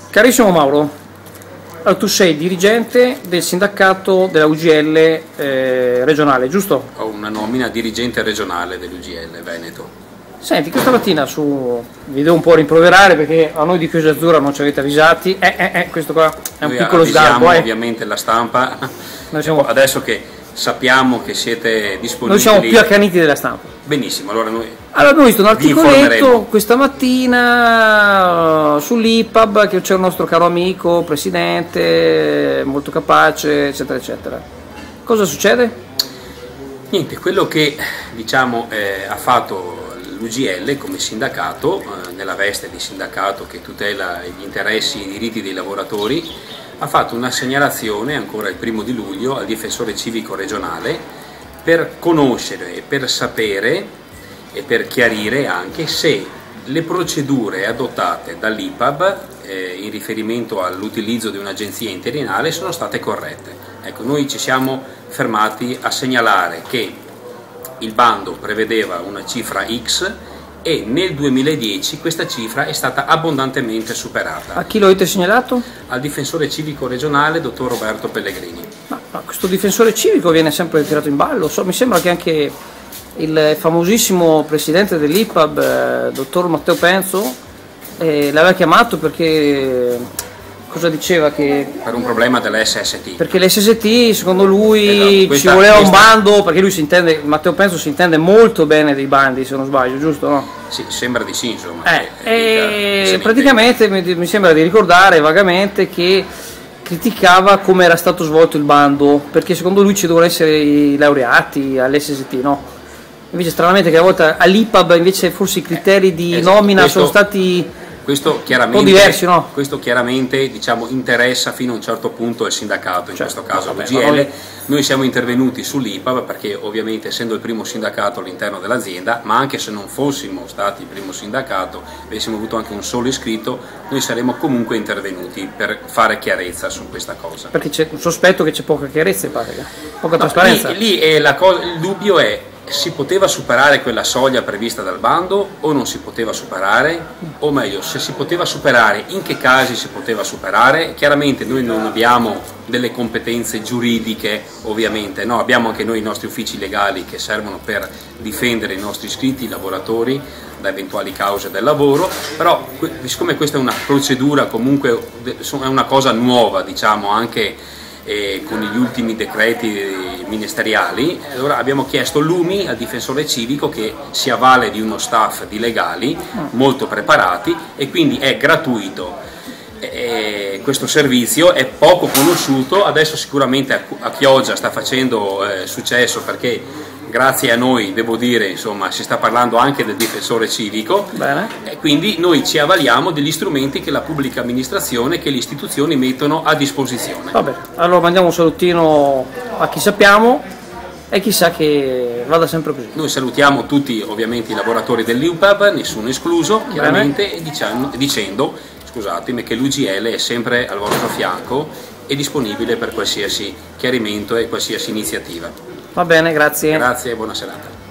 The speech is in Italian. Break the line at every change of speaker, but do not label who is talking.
Carissimo Mauro, allora, tu sei dirigente del sindacato della UGL regionale, giusto?
Ho una nomina dirigente regionale dell'UGL Veneto.
Senti, questa mattina vi devo un po' rimproverare perché a noi di Chiesa Azzurra non ci avete avvisati, questo qua è un piccolo sgarbo.
Ovviamente la stampa, adesso che sappiamo che siete disponibili.
Noi siamo più accaniti della stampa.
Benissimo, allora noi
abbiamo visto un articoletto questa mattina sull'IPAB che c'è un nostro caro amico, presidente, molto capace, eccetera, eccetera. Cosa succede?
Niente, quello che diciamo ha fatto l'UGL come sindacato, nella veste di sindacato che tutela gli interessi e i diritti dei lavoratori, ha fatto una segnalazione ancora il 1° di luglio al difensore civico regionale per conoscere e per sapere e per chiarire anche se le procedure adottate dall'IPAB in riferimento all'utilizzo di un'agenzia interinale sono state corrette. Ecco, noi ci siamo fermati a segnalare che il bando prevedeva una cifra X e nel 2010 questa cifra è stata abbondantemente superata.
A chi lo avete segnalato?
Al difensore civico regionale, dottor Roberto Pellegrini.
Ma questo difensore civico viene sempre tirato in ballo, mi sembra che anche il famosissimo presidente dell'IPAB, dottor Matteo Penzo, l'aveva chiamato perché... Cosa diceva? Che
per un problema dell'SST.
Perché l'SST secondo lui ci voleva un bando, perché lui Matteo Penzo si intende molto bene dei bandi, se non sbaglio, giusto? No?
Sì, sembra di sì, insomma.
Praticamente mi sembra di ricordare vagamente che criticava come era stato svolto il bando, perché secondo lui ci devono essere i laureati all'SST, no? Invece stranamente che a volte all'IPAB invece forse i criteri di nomina sono stati...
Questo chiaramente,
diversi, no?
Questo chiaramente diciamo, interessa fino a un certo punto il sindacato, in questo caso l'UGL. Noi siamo intervenuti sull'IPAB perché ovviamente essendo il primo sindacato all'interno dell'azienda, ma anche se non fossimo stati il primo sindacato, avessimo avuto anche un solo iscritto, noi saremmo comunque intervenuti per fare chiarezza su questa cosa.
Perché c'è un sospetto che c'è poca chiarezza, poca trasparenza.
Lì il dubbio è: si poteva superare quella soglia prevista dal bando o non si poteva superare? O meglio, se si poteva superare, in che casi si poteva superare? Chiaramente noi non abbiamo delle competenze giuridiche, ovviamente, no? Abbiamo anche noi i nostri uffici legali che servono per difendere i nostri iscritti, i lavoratori, da eventuali cause del lavoro, però siccome questa è una procedura, comunque è una cosa nuova, diciamo, anche con gli ultimi decreti ministeriali, allora abbiamo chiesto l'UMI al difensore civico che si avvale di uno staff di legali molto preparati e quindi è gratuito. Questo servizio è poco conosciuto, adesso sicuramente a Chioggia sta facendo successo perché grazie a noi, devo dire, insomma, si sta parlando anche del difensore civico.
Bene.
E quindi noi ci avvaliamo degli strumenti che la pubblica amministrazione, che le istituzioni mettono a disposizione.
Vabbè, allora mandiamo un salutino a chi sappiamo e chissà che vada sempre così.
Noi salutiamo tutti ovviamente i lavoratori dell'IPAB, nessuno escluso, chiaramente, e dicendo, scusatemi, che l'UGL è sempre al vostro fianco e disponibile per qualsiasi chiarimento e qualsiasi iniziativa.
Va bene, grazie.
Grazie e buona serata.